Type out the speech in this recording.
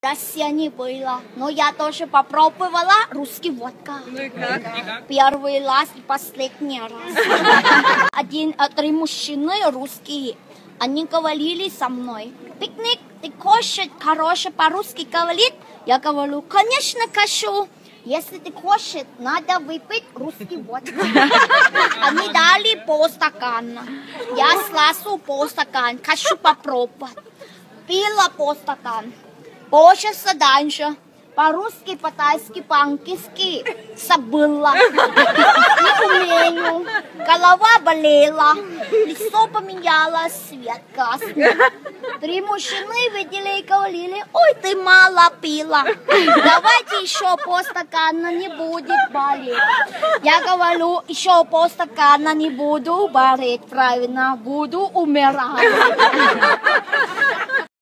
Россия не было, но я тоже попробовала русский водка. Ну и как? Первый раз и последний раз. Три мужчины русские, они говорили со мной: пикник, ты кушать хороший по-русски говорит? Я говорю: конечно, кашу. Если ты хочешь, надо выпить русский водка. Они дали полстакана. Я сразу полстакана, хочу попробовать. Пила полстакана. Полчаса дальше. По-русски, по-тайски, по-английски забыла. Не умею. Голова болела. Лицо поменялось, свет красный. Три мужчины видели и говорили: ой, ты мало пила. Давайте еще полстакана, не будет болеть. Я говорю: еще полстакана, не буду болеть. Правильно, буду умирать.